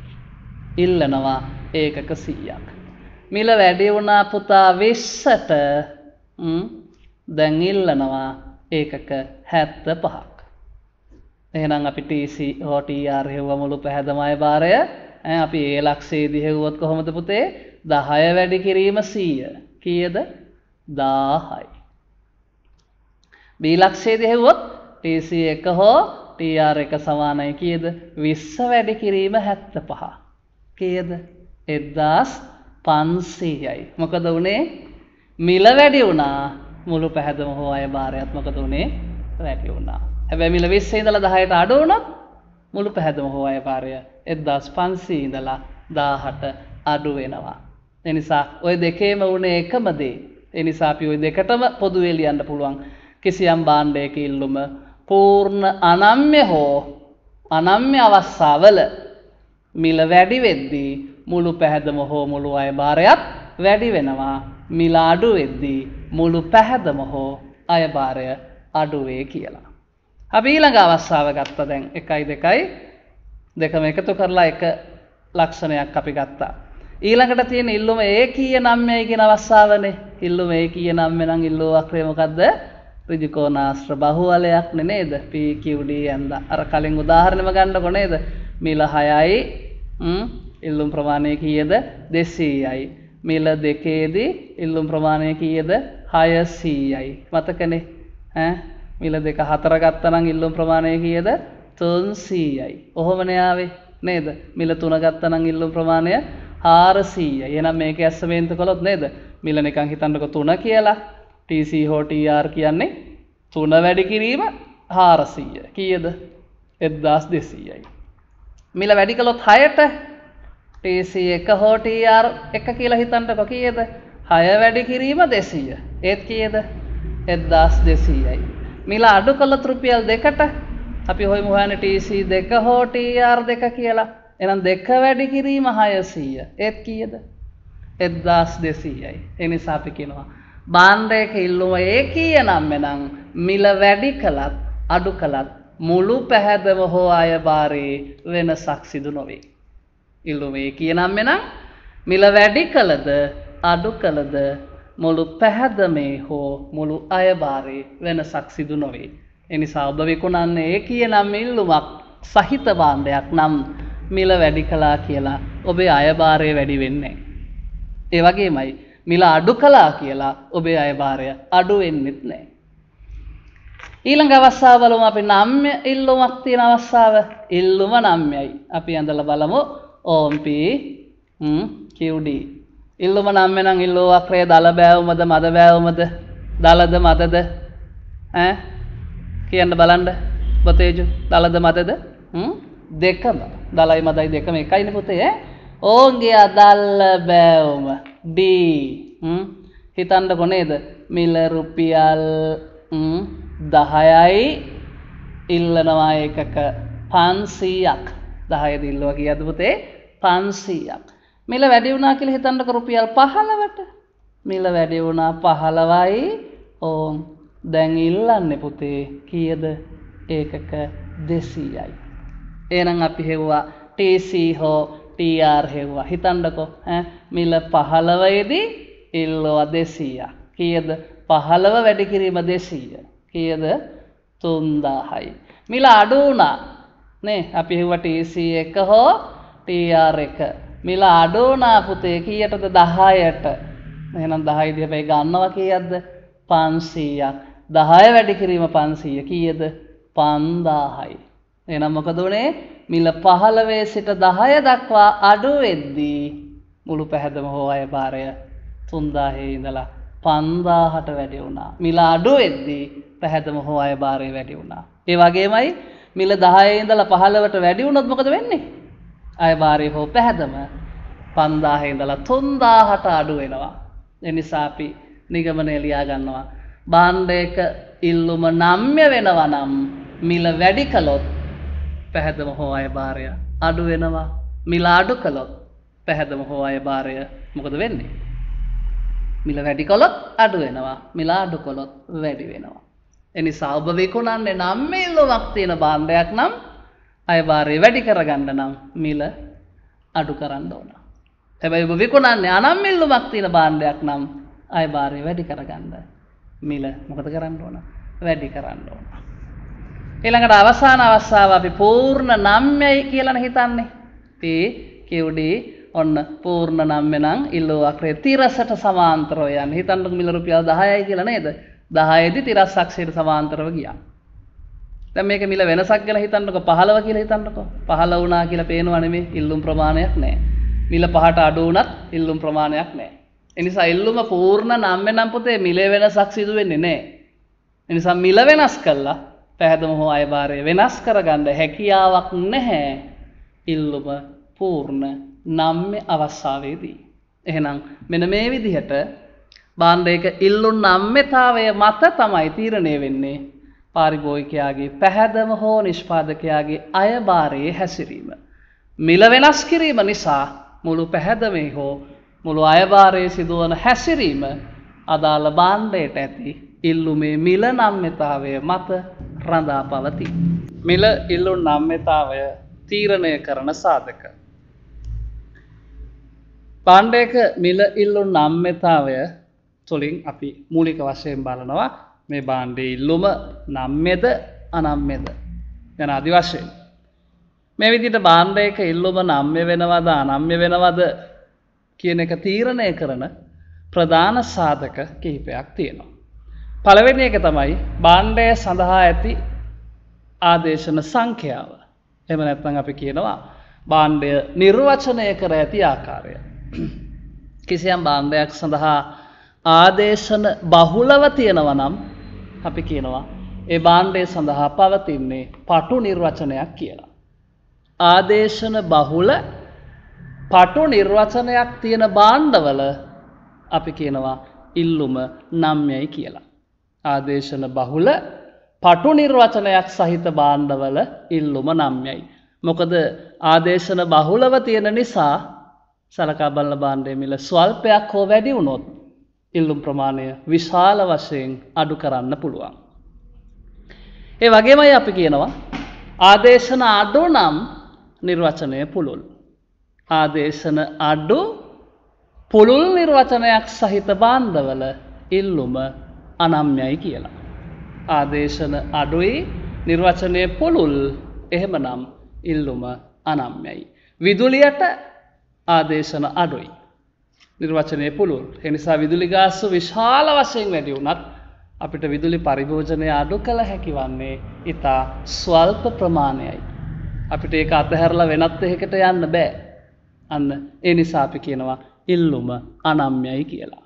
ඉල්ලනවා ඒකක සීයක්. මිල වැඩි වුණා පුතා විස්සට දැන් ඉල්ලනවා ඒකක හැත්තෑ පහක්. එහෙනම් අපි T C හෝ T R හෙව්ව මුළු පැහැදම අයභාරය අපි ඒ ලක්ෂයේදී හෙව්වොත් කොහොමද පුතේ? දහය වැඩි කිරීම සීය. කීයද? දහයයි. B ලක්ෂයේදී හෙව්වොත් T C එක හෝ T R එක සමානයි කීයද? විස්ස වැඩි කිරීම හැත්තෑ පහ. කීයද? එක්දාස් පන්සීයයි. මොකද උනේ? මිල වැඩි වුණා. මුළු පැහැදම හෝ අයභාරයත් මොකද උනේ? වැඩි වුණා. හැබැයි මිල විස්සේ ඉඳලා දහයට අඩු වුණොත් මුළු පැහැදම හෝ අයභාරය එක්දාස් පන්සීය ඉඳලා දහයට අඩු වෙනවා. ඒ නිසා ওই දෙකේම උනේ එකම දේ. ඒ නිසා අපි ওই දෙකටම පොදුවේ ලියන්න පුළුවන්. කිසියම් භාණ්ඩයක ඉල්ලුම පූර්ණ අනම්‍ය හෝ අනම්‍ය අවස්ථාවල මිල වැඩි වෙද්දී මුළු පැහැදම හෝ මුළු අයභාරයත් වැඩි වෙනවා. මිල අඩු වෙද්දී මුළු පැහැදම හෝ අයභාරය අඩු වේ කියලා. අපි ඊළඟ අවස්ථාව ගත්තා දැන් එකයි දෙකයි දෙකම එකතු කරලා එක ලක්ෂණයක් අපි ගත්තා. ඊළඟට තියෙන ඉල්ලුම ඒකීය නම්‍යයි කියන අවස්ථාවනේ. ඉල්ලුම ඒකීය නම්‍ය නම් ඉල්ලුම වක්‍රය මොකද්ද? ඍජු කෝණාශ්‍ර බහුවලයක් නේ නේද? P Q D යන්ද අර කලින් උදාහරණෙම ගන්නකො නේද? මිල හයයි ඉල්ලුම් ප්‍රමාණය කීයද? දෙසීයයි. මිල දෙකේදී ඉල්ලුම් ප්‍රමාණය කීයද? හයසීයයි. මතකනේ? ඈ මිල දෙක හතර ගත්තා නම් ඉල්ලුම් ප්‍රමාණය කීයද? තුන්සීයයි. ඔහොමනේ ආවේ නේද? මිල තුන ගත්තා නම් ඉල්ලුම් ප්‍රමාණය හාරසීයයි. එහෙනම් මේක ඇස්සමෙන්ත කළොත් නේද? මිල නිකන් හිතන්නකො තුන කියලා. T C හෝ T R කියන්නේ තුන වැඩි කිරීම හාරසීය. කීයද? එක්දාස් දෙසීයයි. මිල වැඩි කළොත් හයට T C එක හෝ T R එක කියලා හිතන්නකො කීයද? හය වැඩි කිරීම දෙසීය. ඒත් කීයද? එක්දාස් දෙසීයයි. මිල අඩු කළොත් රුපියල් දෙකට අපි හොයමු හොයන්නේ T C දෙක හෝ T R දෙක කියලා. එහෙනම් දෙක වැඩි කිරීම හයසීය. ඒත් කීයද? එක්දාස් දෙසීයයි. ඒ නිසා අපි කියනවා භාණ්ඩයක ඉල්ලුම ඒකීය නම් එනම් මිල වැඩි කළත් අඩු කළත් මුළු පැහැදම හෝ අයභාරයේ වෙනසක් සිදු නොවේ. ඉල්ලුම ඒකීය නම් එනම් මිල වැඩි කළද අඩු කළද මුළු පැහැදමේ හෝ මුළු අයභාරයේ වෙනසක් සිදු නොවේ. එනිසා ඔබ විකුණන්නේ ඒකීය නම් ඉල්ලුමක් සහිත භාණ්ඩයක් නම් මිල වැඩි කළා කියලා ඔබේ අයභාරය වැඩි වෙන්නේ නැහැ. ඒ වගේමයි මිල අඩු කළා කියලා ඔබේ අයභාරය අඩු වෙන්නෙත් නැහැ. ඊළඟ අවස්ථාව බලමු අපි නම්‍ය ඉල්ලුමක් තියෙන අවස්ථාව. ඉල්ලුම නම්‍යයි. අපි ඇඳලා බලමු ඕම්පි හ්ම් කියුඩි. ඉල්ලුම නම්ය නම් ඉල්ලුව වක්‍රය දල බෑවුමද මද බෑවුමද දලද මදද ඈ කියන්න බලන්න පොතේජු දලද මදද හ්ම් දෙකම දලයි මදයි දෙකම එකයිනේ පුතේ ඈ ඕන්ගේ අදල්ල බෑවුම D හ්ම් හිතන්නකො නේද මිල රුපියල් හ්ම් දහයයි ඉල්ලනවා එකක පන්සීයක් දහය දිල්ලුවා කීයද පුතේ පන්සීයක් මිල වැඩි වුණා කියලා හිතන්නකො රුපියල් පහළොවට මිල වැඩි වුණා පහළොවයි ඕන් දැන් ඉල්ලන්නේ පුතේ කීයද ඒකක දෙසීයයි එහෙනම් අපි හෙව්වා T C හෝ T R හෙව්වා හිතන්නකො ඈ මිල පහළොවේදී ඉල්ලුවා දෙසීයක් කීයද පහළොව වැඩි කිරීම දෙසීය කීයද තුන්දාහයි මිල අඩු වුණා නේ අපි හෙව්වා T C එක හෝ T R එක මිල අඩු වුණා පුතේ කීයටද දහයට එහෙනම් දහය දිහා ගන්නවා කීයක්ද පන්සීයක් දහය වැඩි කිරීම පන්සීය කීයද පන්දාහයි එහෙනම් මොකද උනේ මිල පහළොවේ සිට දහය දක්වා අඩු වෙද්දී මුළු පැහැදම හෝ අයභාරය තුන්දාහේ ඉඳලා පන්දාහට වැඩි වුණා මිල අඩු වෙද්දී පැහැදම හෝ අයභාරය වැඩි වුණා ඒ වගේමයි මිල දහයේ ඉඳලා පහළොවට වැඩි වුණොත් මොකද වෙන්නේ අයභාරය හෝ පැහැදම පන්දාහේ ඉඳලා තුන්දාහට අඩු වෙනවා ඒ නිසා අපි නිගමනය ලියා ගන්නවා භාණ්ඩයක ඉල්ලුම නම්‍ය වෙනවා නම් මිල වැඩි කළොත් පැහැදම හෝ අයභාරය අඩු වෙනවා මිල අඩු කළොත් පැහැදම හෝ අයභාරය මොකද වෙන්නේ මිල වැඩි කළොත් අඩු වෙනවා මිල අඩු කළොත් වැඩි වෙනවා එනිසා ඔබ විකුණන්නේ නම්‍ය ඉල්ලුමක් තියෙන භාණ්ඩයක් නම් අයභාරය වැඩි කරගන්න නම් මිල අඩු කරන්න ඕන හැබැයි ඔබ විකුණන්නේ අනම්‍ය ඉල්ලුමක් තියෙන භාණ්ඩයක් නම් අයභාරය වැඩි කරගන්න මිල මොකද කරන්න ඕන වැඩි කරන්න ඕන ඊළඟට අවසාන අවස්ථාව අපි පූර්ණ නම්‍යයි කියලානේ හිතන්නේ P Q D ඔන්න පූර්ණ නම්ය නම් ඉල්ලුව වක්‍රයේ තිරසට සමාන්තරව යන්නේ හිතන්නකො මිල රුපියල් දහයයි කියලා නේද දහය දී තිරස් අක්ෂයට සමාන්තරව ගියා දැන් මේක මිල වෙනසක් කියලා හිතන්නකො පහළොව කියලා හිතන්නකො පහළ වුණා කියලා පේනවා නෙමෙයි ඉල්ලුම් ප්‍රමාණයක් නැහැ මිල පහට අඩු වුණත් ඉල්ලුම් ප්‍රමාණයක් නැහැ ඒ නිසා ඉල්ලුම පූර්ණ නම්ය නම් පුතේ මිලේ වෙනසක් සිදු වෙන්නේ නැහැ ඒ නිසා මිල වෙනස් කළා පැහැදම හෝ අයභාරය වෙනස් කරගන්න හැකියාවක් නැහැ ඉල්ලුම පූර්ණ නම්ය අවස්ථාවේදී එහෙනම් මෙන්න මේ විදිහට භාණ්ඩයක ඉල්ලුම් නම්‍යතාවය මත තමයි තීරණය වෙන්නේ පාරිභෝගිකයාගේ පැහැදම හෝ නිෂ්පාදකයාගේ අයභාරයේ හැසිරීම මිල වෙනස් කිරීම නිසා මුළු පැහැදමේ හෝ මුළු අයභාරයේ සිදුවන හැසිරීම අදාළ භාණ්ඩයට ඇති ඉල්ලුමේ මිල නම්‍යතාවය මත රඳා පවතී. මිල ඉල්ලුම් නම්‍යතාවය තීරණය කරන සාධක. භාණ්ඩයක මිල ඉල්ලුම් නම්‍යතාවය තුළින් අපි මූලික වශයෙන් බලනවා මේ භාණ්ඩයේ ඉල්ලුම නම්‍යද අනම්‍යද යන ආදි වශයෙන්. මේ විදිහට භාණ්ඩයක ඉල්ලුම නම්‍ය වෙනවද අනම්‍ය වෙනවද කියන එක තීරණය කරන ප්‍රධාන සාධක කිහිපයක් තියෙනවා. පළවෙනි එක තමයි භාණ්ඩය සඳහා ඇති ආදේශන සංඛ්‍යාව. එහෙම නැත්නම් අපි කියනවා භාණ්ඩය නිර්වචනය කර ඇති ආකාරය. කිසියම් භාණ්ඩයක් සඳහා ආදේශන බහුලව තියෙනවා නම් අපි කියනවා ඒ භාණ්ඩය සඳහා පවතින්නේ පටු නිර්වචනයක් කියලා. ආදේශන බහුල පටු නිර්වචනයක් තියෙන භාණ්ඩවල අපි කියනවා ඉල්ලුම නම්‍යයි කියලා. ආදේශන බහුල පටු නිර්වචනයක් සහිත භාණ්ඩවල ඉල්ලුම නම්‍යයි. මොකද ආදේශන බහුලව තියෙන නිසා සලකා බලන භාණ්ඩයේ මිල ස්වල්පයක් හෝ වැඩි වුණොත් ඉල්ලුම් ප්‍රමාණය විශාල වශයෙන් අඩු කරන්න පුළුවන්. ඒ වගේමයි අපි කියනවා ආදේශන අඩු නම් නිර්වචනය පුළුල්. ආදේශන අඩු පුළුල් නිර්වචනයක් සහිත භාණ්ඩවල ඉල්ලුම අනම්‍යයි කියලා. ආදේශන අඩුයි නිර්වචනය පුළුල් එහෙමනම් ඉල්ලුම අනම්‍යයි. විදුලියට ආදේශන අඩුයි. නිර්වචනය පුළුල්. ඒ නිසා විදුලි ගාස්තු විශාල වශයෙන් වැඩි වුණත් අපිට විදුලි පරිභෝජනය අඩු කළ හැකි වන්නේ ඉතා ස්වල්ප ප්‍රමාණයයි. අපිට ඒක අතහැරලා වෙනත් එකකට යන්න බෑ. අන්න ඒ නිසා අපි කියනවා ඉල්ලුම අනම්‍යයි කියලා.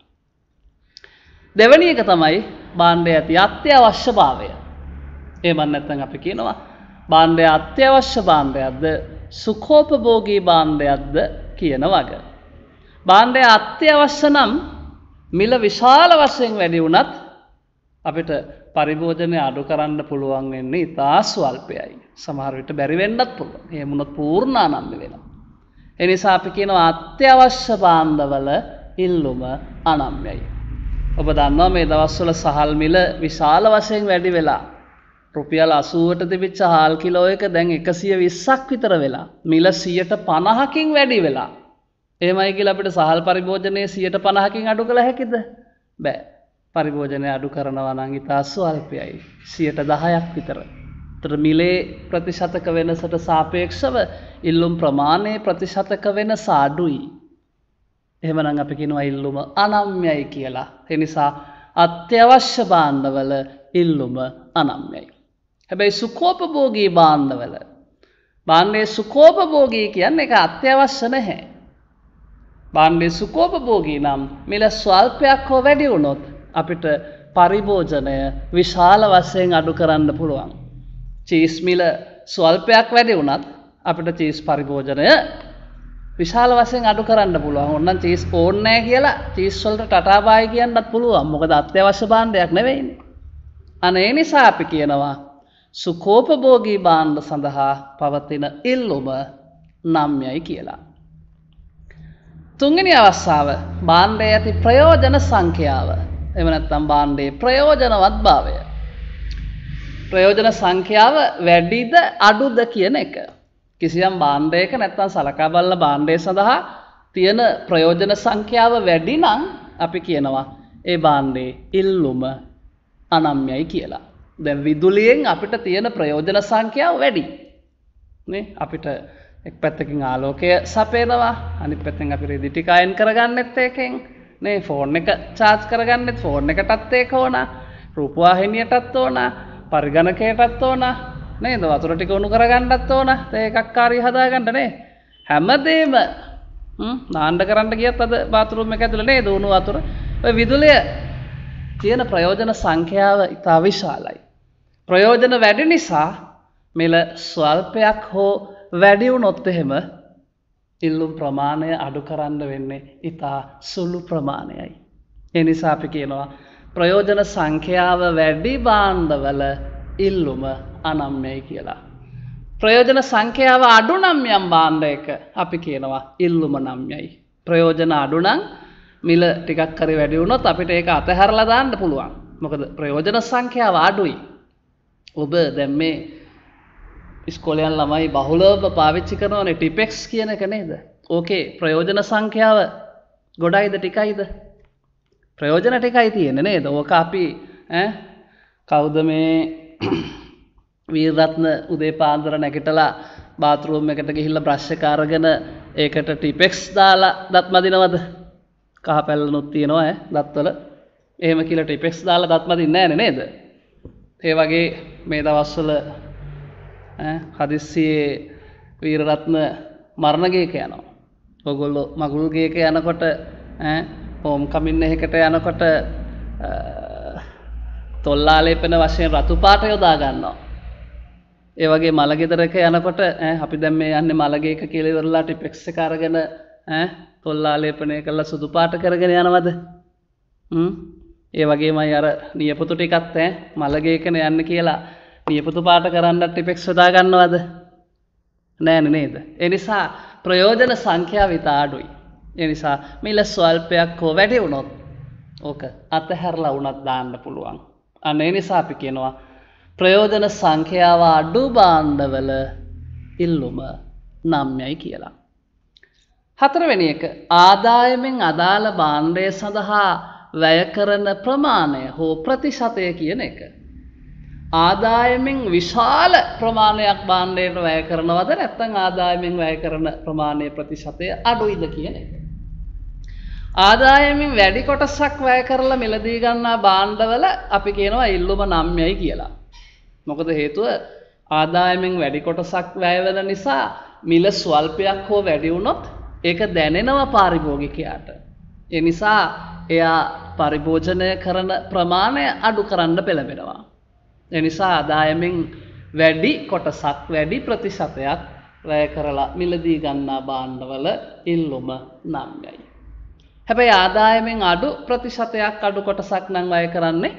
දෙවැනි එක තමයි භාණ්ඩයේ ඇති අත්‍යවශ්‍යභාවය. එහෙම නැත්නම් අපි කියනවා භාණ්ඩය අත්‍යවශ්‍ය භාණ්ඩයක්ද සුඛෝපභෝගී භාණ්ඩයක්ද කියන වග. භාණ්ඩය අත්‍යවශ්‍ය නම් මිල විශාල වශයෙන් වැඩි වුණත් අපිට පරිභෝජනය අඩු කරන්න පුළුවන් වෙන්නේ ඉතා ස්වල්පයයි. සමහර විට බැරි වෙන්නත් පුළුවන්. එහෙම වුණොත් පූර්ණානන්ද වෙනවා. ඒ නිසා අපි කියනවා අත්‍යවශ්‍ය භාණ්ඩවල ඉල්ලුම අනම්‍යයි. ඔබ දන්නවා මේ දවස්වල සහල් මිල විශාල වශයෙන් වැඩි වෙලා රුපියල් අසූවට තිබිච්ච හාල් කිලෝ එක දැන් එකසිය විස්සක් විතර වෙලා මිල සියයට පනහකින් වැඩි වෙලා. එහෙමයි කියලා අපිට සහල් පරිභෝජනයේ සියයට පනහකින් අඩු කළ හැකිද? බෑ. පරිභෝජනය අඩු කරනවා නම් ඉතා ස්වල්පයයි. සියයට දහයක් විතර. ඒතර මිලේ ප්‍රතිශතක වෙනසට සාපේක්ෂව ඉල්ලුම් ප්‍රමාණයේ ප්‍රතිශතක වෙනස අඩුයි. එහෙමනම් අපි කියනවා ඉල්ලුම අනම්‍යයි කියලා. ඒ නිසා අත්‍යවශ්‍ය භාණ්ඩවල ඉල්ලුම අනම්‍යයි. හැබැයි සුඛෝපභෝගී භාණ්ඩවල භාණ්ඩයේ සුඛෝපභෝගී කියන්නේ ඒක අත්‍යවශ්‍ය නැහැ. භාණ්ඩයේ සුඛෝපභෝගී නම් මිල ස්වල්පයක් හෝ වැඩි වුණොත් අපිට පරිභෝජනය විශාල වශයෙන් අඩු කරන්න පුළුවන්. චීස් මිල ස්වල්පයක් වැඩි වුණත් අපිට චීස් පරිභෝජනය විශාල වශයෙන් අඩු කරන්න පුළුවන්. ඕනනම් චීස් ඕනේ නැහැ කියලා චීස් වලට ටටා බායි කියන්නත් පුළුවන්. මොකද අත්‍යවශ්‍ය භාණ්ඩයක් නෙවෙයිනේ. අනේ ඒ නිසා අපි කියනවා සුඛෝපභෝගී භාණ්ඩ සඳහා පවතින ඉල්ලුම නම්‍යයි කියලා. තුන්වෙනි අවස්ථාව භාණ්ඩයේ ඇති ප්‍රයෝජන සංඛ්‍යාව. එහෙම නැත්නම් භාණ්ඩයේ ප්‍රයෝජනවත්භාවය. ප්‍රයෝජන සංඛ්‍යාව වැඩිද අඩුද කියන එක. කිසියම් භාණ්ඩයක නැත්නම් සලකා බලලා භාණ්ඩය සඳහා තියෙන ප්‍රයෝජන සංඛ්‍යාව වැඩි නම් අපි කියනවා ඒ භාණ්ඩයේ ඉල්ලුම අනම්‍යයි කියලා. දැන් විදුලියෙන් අපිට තියෙන ප්‍රයෝජන සංඛ්‍යාව වැඩි. නේ අපිට එක් පැත්තකින් ආලෝකය සපයනවා අනිත් පැත්තෙන් අපි රෙදි ටික අයන් කරගන්නෙත් ඒකෙන් නේ ෆෝන් එක charge කරගන්නෙත් ෆෝන් එකටත් ඒක ඕන රූපවාහිනියටත් ඕන පරිගණකයටත් ඕන නේද වතුර ටික උණු කරගන්නත් ඕන ඒකක් කාරිය හදාගන්න නේ හැමදේම හ්ම් නාන්න කරන්න ගියත් අද බාත්රූම් එක ඇතුළේ නේද උණු වතුර ඔය විදුලිය තියෙන ප්‍රයෝජන සංඛ්‍යාව ඉතා විශාලයි ප්‍රයෝජන වැඩි නිසා මිල ස්වල්පයක් හෝ වැඩි වුණොත් එහෙම ඉල්ලුම් ප්‍රමාණය අඩු කරන්න වෙන්නේ ඉතා සුළු ප්‍රමාණයයි. ඒ නිසා අපි කියනවා ප්‍රයෝජන සංඛ්‍යාව වැඩි භාණ්ඩවල ඉල්ලුම අනම්‍යයි කියලා. ප්‍රයෝජන සංඛ්‍යාව අඩු නම් යම් භාණ්ඩයක අපි කියනවා ඉල්ලුම නම්‍යයි. ප්‍රයෝජන අඩු නම් මිල ටිකක් හරි වැඩි වුණොත් අපිට ඒක අතහැරලා දාන්න පුළුවන්. මොකද ප්‍රයෝජන සංඛ්‍යාව අඩුයි. ඔබ දැන් මේ ඉස්කෝලේ යන ළමයි බහුලව පාවිච්චි කරනවානේ ටිපෙක්ස් කියන එක නේද? ඕකේ ප්‍රයෝජන සංඛ්‍යාව ගොඩයිද ටිකයිද? ප්‍රයෝජන ටිකයි තියෙන්නේ නේද? ඕක අපි ඈ කවුද මේ වීරරත්න උදේ පාන්දර නැගිටලා බාත්රූම් එකට ගිහිල්ලා බ්‍රෂ් එක අරගෙන ඒකට ටිපෙක්ස් දාලා දත් මදිනවද? කහ පැල්ලනුත් තියෙනවා ඈ දත්වල. එහෙම කියලා ටිපෙක්ස් දාලා දත් මදින්නේ නැහැ නේද? ඒ වගේ මේ දවස්වල හදිස්සියේ වීරරත්න මරණ ගේක යනවා. ඔයගොල්ලෝ මගුල් ගේක යනකොට ඈ හෝම් කමින් එකකට යනකොට තොල්ලාලේපන වශයෙන් රතු පාට යොදා ගන්නවා. ඒ වගේ මල ගෙදරක යනකොට ඈ අපි දැන් මේ යන්නේ මල ගේක කියලා ඉවරලා ටිපෙක්ස් එක අරගෙන ඈ තොල්ලාලේපනය කරලා සුදු පාට කරගෙන යනවද? හ්ම් ඒ වගේමයි අර නියපොතු ටිකත් ඈ මල ගේකනේ යන්න කියලා නියපොතු පාට කරන්න ටිපෙක්ස් යොදා ගන්නවද? නෑනේ නේද? ඒ නිසා ප්‍රයෝජන සංඛ්‍යාව ඉතා අඩුයි. ඒ නිසා මිල ස්වල්පයක් හෝ වැඩි වුණොත් ඕක අතහැරලා වුණත් දාන්න පුළුවන්. අන්න ඒ නිසා අපි කියනවා ප්‍රයෝජන සංඛ්‍යාව අඩු භාණ්ඩවල ඉල්ලුම නම්යයි කියලා. හතරවෙනි එක ආදායමෙන් අදාළ භාණ්ඩය සඳහා වැය කරන ප්‍රමාණය හෝ ප්‍රතිශතය කියන එක. ආදායමෙන් විශාල ප්‍රමාණයක් භාණ්ඩයට වැය කරනවද නැත්නම් ආදායමෙන් වැය කරන ප්‍රමාණය ප්‍රතිශතය අඩුයිද කියන එක. ආදායමෙන් වැඩි කොටසක් වැය කරලා මිලදී ගන්නා භාණ්ඩවල අපි කියනවා ඉල්ලුම නම්යයි කියලා. මොකද හේතුව ආදායමෙන් වැඩි කොටසක් වැය වෙන නිසා මිල ස්වල්පයක් හෝ වැඩි වුණොත් ඒක දැනෙනවා පාරිභෝගිකයාට. ඒ නිසා එයා පරිභෝජනය කරන ප්‍රමාණය අඩු කරන්න පෙළඹෙනවා. ඒ නිසා ආදායමෙන් වැඩි කොටසක් වැඩි ප්‍රතිශතයක් වැය කරලා මිලදී ගන්නා භාණ්ඩවල ඉල්ලුම නම්යයි. හැබැයි ආදායමෙන් අඩු ප්‍රතිශතයක් අඩු කොටසක් නම් වැය කරන්නේ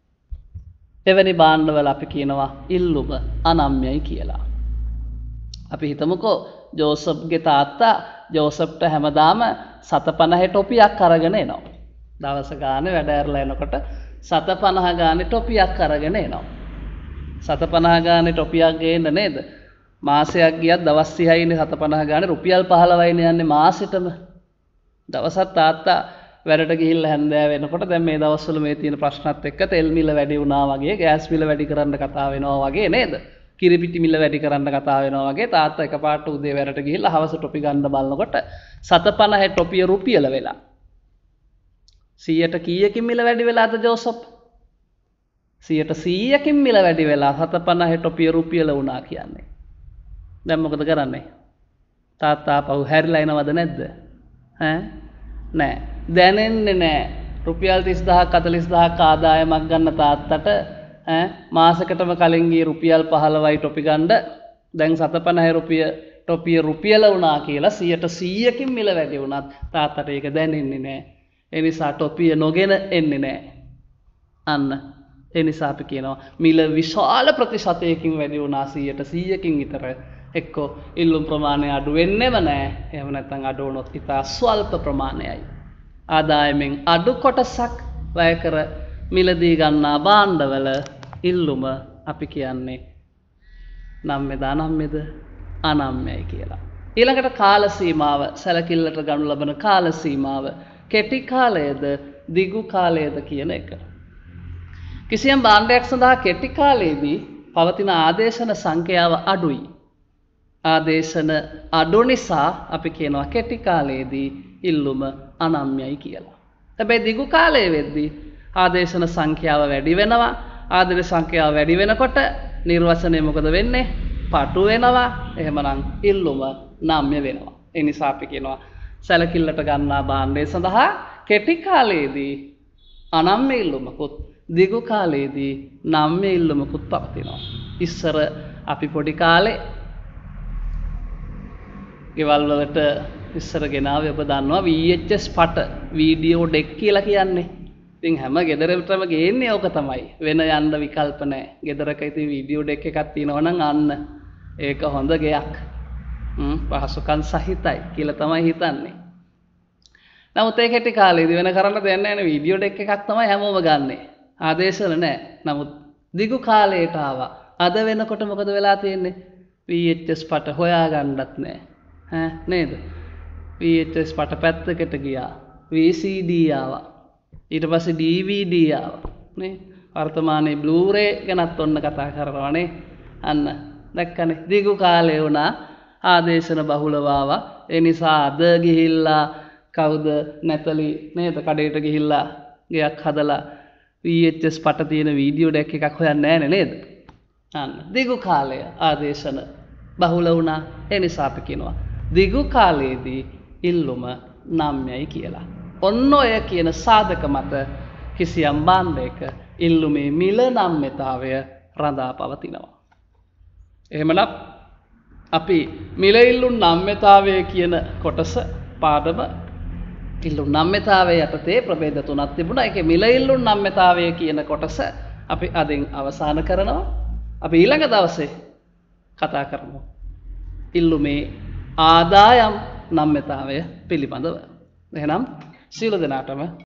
එවැනි භාණ්ඩවල අපි කියනවා ඉල්ලුම අනම්යයි කියලා. අපි හිතමුකෝ ජෝසප්ගේ තාත්තා ජෝසප්ට හැමදාම සත පනහ ටොපියක් අරගෙන එනවා. දවස ගානේ වැඩ ඇරලා එනකොට සත පනහ ගානේ ටොපියක් අරගෙන එනවා. සත පනහ ගානේ ටොපියක් ගේන්න නේද? මාසයක් ගියත් දවස් තිහයිනේ සත පනහ ගානේ රුපියල් පහළොවයිනේ යන්නේ මාසෙටම. දවසක් තාත්තා වැඩට ගිහිල්ලා හැන්දෑව වෙනකොට දැන් මේ දවස්වල මේ තියෙන ප්‍රශ්නත් එක්ක තෙල් මිල වැඩි වුණා වගේ ගෑස් මිල වැඩි කරන්න කතා වෙනවා වගේ නේද? කිරිපිටි මිල වැඩි කරන්න කතා වෙනවා වගේ තාත්තා එකපාරට උදේ වැඩට ගිහිල්ලා හවස ටොපි ගන්න බලනකොට සත පනහ ටොපිය රුපියල වෙලා. සීයට කීයකින් මිල වැඩි වෙලාද ජෝසප්? සීයට සීයකින් මිල වැඩි වෙලා සත පනහ ටොපිය රුපියල වුණා කියන්නේ. දැන් මොකද කරන්නේ? තාත්තා පහු හැරිලා එනවද නැද්ද? ඈ නෑ. දැනෙන්නේ නෑ. රුපියල් තිස් දහසක් හතළිස් දහසක් ආදායමක් ගන්න තාත්තට ඈ මාසෙකටම කලින් ගිය රුපියල් පහළොවයි ටොපි ගන්න දැන් සත පනහ රුපිය ටොපිය රුපියල වුණා කියලා සීයට සීයකින් මිල වැඩි වුණත් තාත්තට ඒක දැනෙන්නේ නෑ. ඒ නිසා ටොපිය නොගෙන එන්නේ නෑ. අන්න ඒ නිසා අපි කියනවා මිල විශාල ප්‍රතිශතයකින් වැඩි වුණා සීයට සීයකින් විතර එක්කෝ ඉල්ලුම් ප්‍රමාණය අඩු වෙන්නේම නෑ. එහෙම නැත්නම් අඩු වුණොත් ඉතා ස්වල්ප ප්‍රමාණයයි. ආදායමෙන් අඩු කොටසක් වැය කර මිලදී ගන්නා භාණ්ඩවල ඉල්ලුම අපි කියන්නේ නම්යද අනම්යද අනම්යයි කියලා. ඊළඟට කාල සීමාව සැලකිල්ලට ගනු ලබන කාල සීමාව කෙටි කාලයේද දිගු කාලයේද කියන එක. කිසියම් භාණ්ඩයක් සඳහා කෙටි කාලයේදී පවතින ආදේශන සංඛ්‍යාව අඩුයි. ආදේශන අඩු නිසා අපි කියනවා කෙටි කාලයේදී ඉල්ලුම අනම්යයි කියලා. හැබැයි දිගු කාලයේ වෙද්දී ආදේශන සංඛ්‍යාව වැඩි වෙනවා. ආදේශන සංඛ්‍යාව වැඩි වෙනකොට නිර්වචනය මොකද වෙන්නේ? පටු වෙනවා. එහෙමනම් ඉල්ලුම නම්ය වෙනවා. ඒ නිසා අපි කියනවා සැලකිල්ලට ගන්නා භාණ්ඩය සඳහා කෙටි කාලයේදී අනම්ය ඉල්ලුමකුත් දිගු කාලයේදී නම්ය ඉල්ලුමකුත් පවතිනවා. ඉස්සර අපි පොඩි කාලේ ගෙවල් වලට ඉස්සර ගෙනාවේ ඔබ දන්නවා V H S පට වීඩියෝ ඩෙක් කියලා කියන්නේ. ඉතින් හැම ගෙදරටම ගේන්නේ ඕක තමයි. වෙන යන්න විකල්ප නැහැ. ගෙදරක ඉතින් වීඩියෝ ඩෙක් එකක් තියෙනවා නම් අන්න ඒක හොඳ ගයක්. හ්ම් පහසුකම් සහිතයි කියලා තමයි හිතන්නේ. නමුත් ඒ කෙටි කාලේදී වෙන කරන්න දෙයක් නැහැ නේ වීඩියෝ ඩෙක් එකක් තමයි හැමෝම ගන්නෙ. ආදේශන නැහැ. නමුත් දිගු කාලයට ආවා. අද වෙනකොට මොකද වෙලා තියෙන්නේ? V H S පට හොයාගන්නත් නැහැ. ඈ නේද? V H S පට පැත්තකට ගියා. V C D ආවා. ඊට පස්සේ D V D ආවා. නේ? වර්තමානයේ Blu-ray ගැනත් ඔන්න කතා කරනවා නේ. අන්න දැක්කනේ. දිගු කාලේ වුණා ආදේශන බහුලව ආවා. ඒ නිසා අද ගිහිල්ලා කවුද නැතලි නේද කඩේට ගිහිල්ලා ගයක් හදලා V H S පට තියෙන වීඩියෝ ඩෙක් එකක් හොයන්නේ නැහැ නේද? අන්න දිගු කාලය ආදේශන බහුල වුණා. ඒ නිසා අපි කියනවා දිගු කාලයේදී ඉල්ලුම නම්යයි කියලා. ඔන්න ඔය කියන සාධක මත කිසියම් භාණ්ඩයක ඉල්ලුමේ මිල නම්‍යතාවය රඳා පවතිනවා. එහෙමනම් අපි මිල ඉල්ලුම් නම්‍යතාවය කියන කොටස පාඩම ඉල්ලුම් නම්‍යතාවය යටතේ ප්‍රභේද තුනක් තිබුණා. ඒකේ මිල ඉල්ලුම් නම්‍යතාවය කියන කොටස අපි අදින් අවසන් කරනවා. අපි ඊළඟ දවසේ කතා කරමු ඉල්ලුමේ ආදායම් නම්‍යතාවය පිළිබඳව. එහෙනම් සියලු දෙනාටම